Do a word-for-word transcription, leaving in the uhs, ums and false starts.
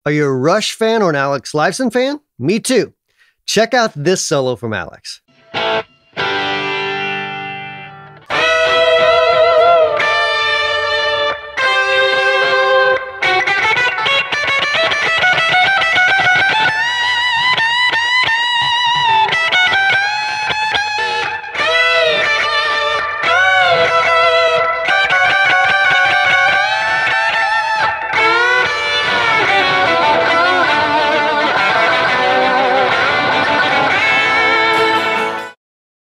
Are you a Rush fan or an Alex Lifeson fan? Me too. Check out this solo from Alex.